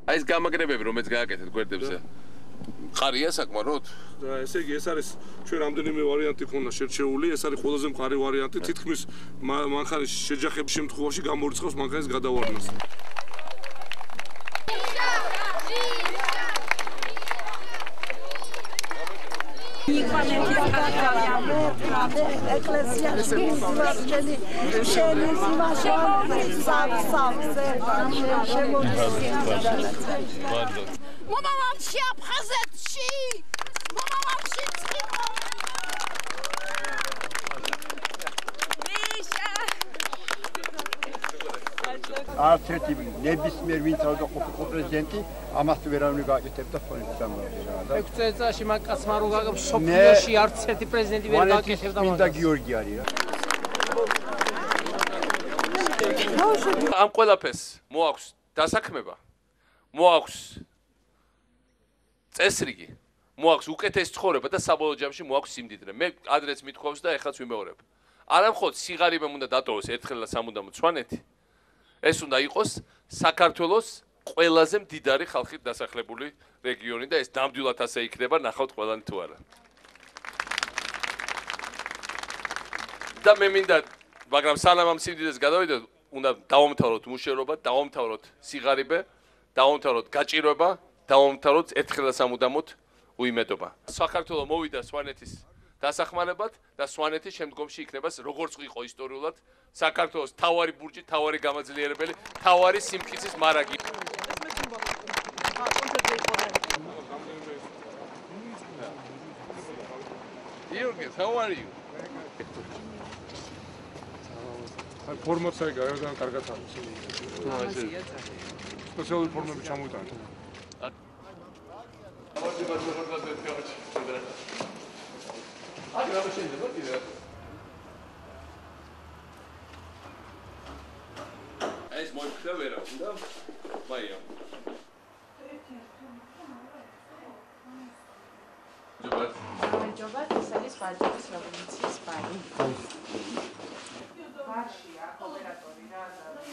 აი ეს გამაგრებები რომელიც გააკეთეთ გვერდებზე. მყარია საკმაროდ? ესე იგი ეს არის ჩვენ რამდენიმე ვარიანტი ქონდა შერჩეული, ეს არის ყველაზე მყარი ვარიანტი, თითქმის მანქანის შეჯახების შემთხვევაში გამორიცხავს მანქანის გადავარდნას. Mama mam się abchazetsi! Mama mam wszystkie! არც ერთი ნებისმიერ ვინც ავდა ყოფილიყო პრეზიდენტი ამას ვერავინ გააკეთებდა პოლიციის სამართლად. 6 წელიწადში მაგ კაცმა რო გაგებს სოფლიოში არც ერთი პრეზიდენტი ვერ გააკეთებდა მაგას. და გიორგი არის. ამ ყველაფერს მოაქვს დასაქმება, მოაქვს წესრიგი, მოაქვს უკეთესი ცხოვრება და საბოლოო ჯამში მოაქვს სიმდიდრე. მე ადრეც მithქვავს და ეხლაც ვიმეორებ. არა მხოლოდ სიღარიბემ უნდა დატოვოს ერთხელ და სამუდამოდ სვანეთი. ეს უნდა იყოს საქართველოს ყველაზე მდიდარი ხალხით დასახლებული რეგიონი და ეს ნამდვილად ასე იქნება, ნახავთ ყველანი თუ არა. და მე მინდა, მაგრამ სანამ ამ სიმდიდრეს გადავიდეთ, უნდა დავამთავროთ მუშერობა, დავამთავროთ სიღარიბე, დავამთავროთ გაჭირვება, დავამთავროთ ერთხელ და სამუდამოდ უიმედობა. საქართველო მოვიდა სვანეთის დასახმარებად და სვანეთი შემდგომში იქნება როგორც იყო ისტორიულად საქართველოს თავარი ბურჯი, თავარი გამაძლიერებელი, თავარი სიმტკიცის მარაგი. Jürgen, how are you? ფორმაცია გარედან კარგად არის. სპეციალური ფორმები ჩამოვიტანეთ. ეს მოიქცა ვერა უნდა მაია ჯობათ ეს არის ვაჯების რევოლუციის ბანი. ვარშია ოპერატორი რა